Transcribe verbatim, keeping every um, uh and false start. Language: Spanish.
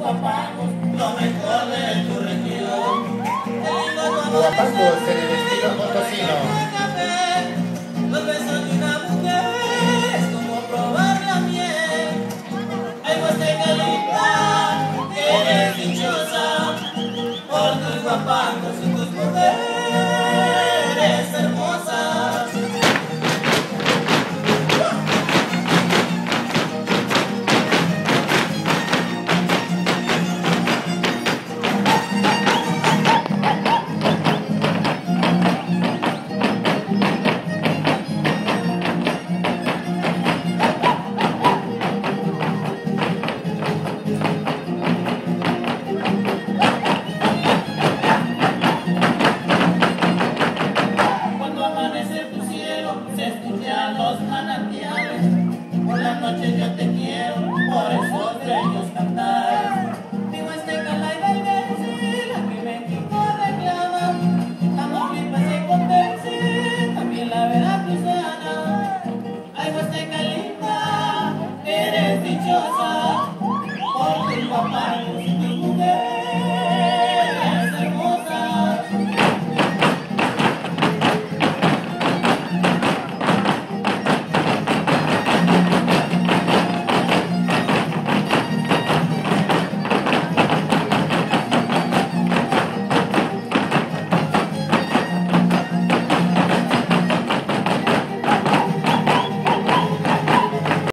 guapangos, lo mejor de tu región. Guapangos en el estilo potosino. Los besos de una mujer es como probar la miel. Ay, pues te calita, que eres dichosa por tus guapangos.